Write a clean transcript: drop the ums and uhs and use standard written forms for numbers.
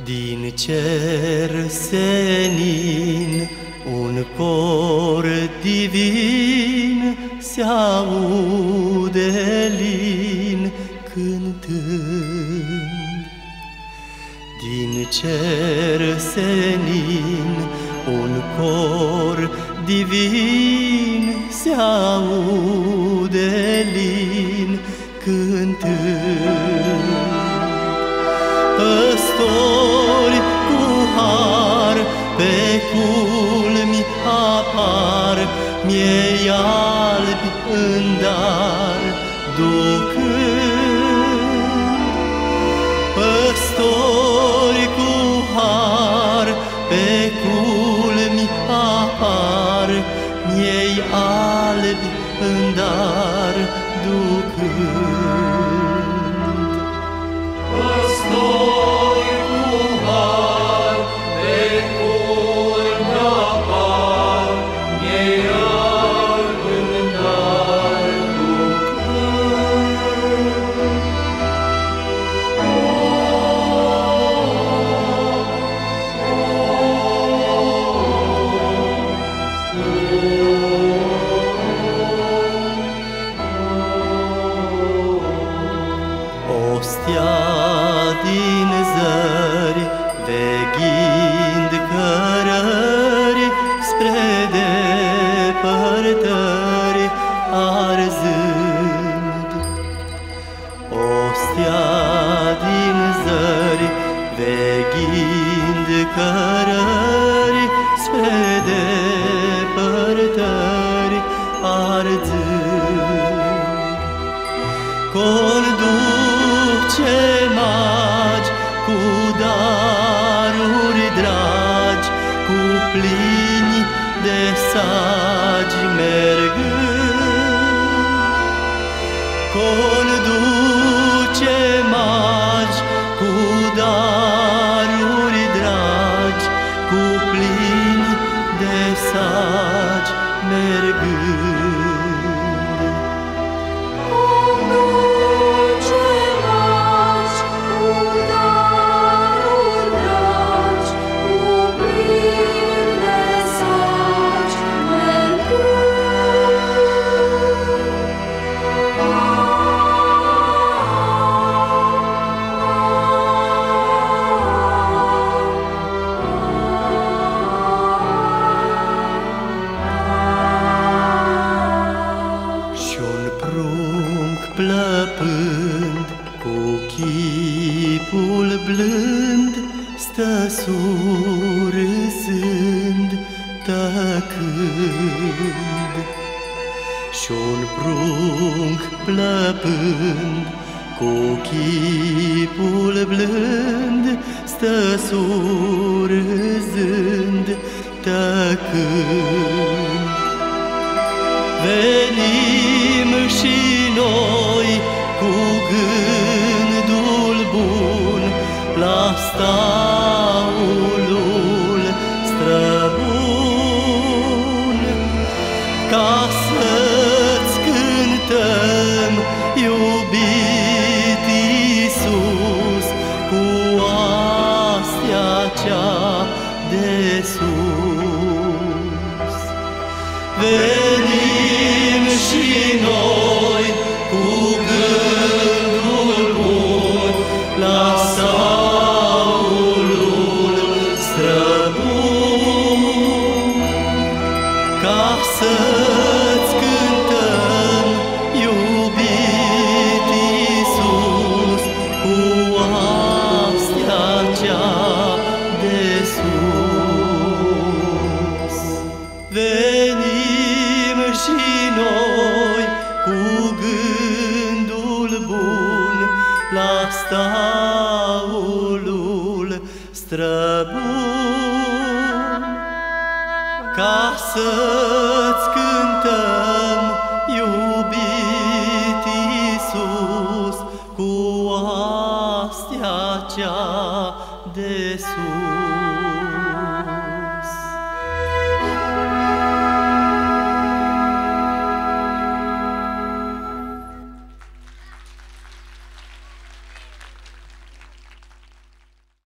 Din cer senin un cor divin se aude lin cântând. Din cer senin un cor divin se aude lin cântând. Păstori cu har pe culmi apar, miei albi în dar ducând. Păstori cu har pe culmi apar, miei albi în dar ducând. Păstori cu har pe culmi apar, miei albi în dar Ostea din zări, veghind cărări spre depărtări arzând. Ostea din zări, veghind cărări spre depărtări arzând. Conduce magi cu daruri dragi, cu plini de sagi mergând. Conduce magi cu daruri dragi, cu plini de sagi mergând. Plăpând cu chipul blând, stă surâzând, tăcând. Și-un prunc plăpând cu chipul blând, stă surâzând, tăcând. Venim și noi cu gândul bun la staulul străbun, ca să-ți cântăm, iubit Iisus, cu astea cea de sus. Venim și noi cu gândul bun la staulul străbun, ca să-ți cântăm, iubit Iisus, cu astea cea de sus. Venim și noi cu gândul bun la staulul străbun, ca să-ți cântăm, iubit Iisus, cu astea cea de sus.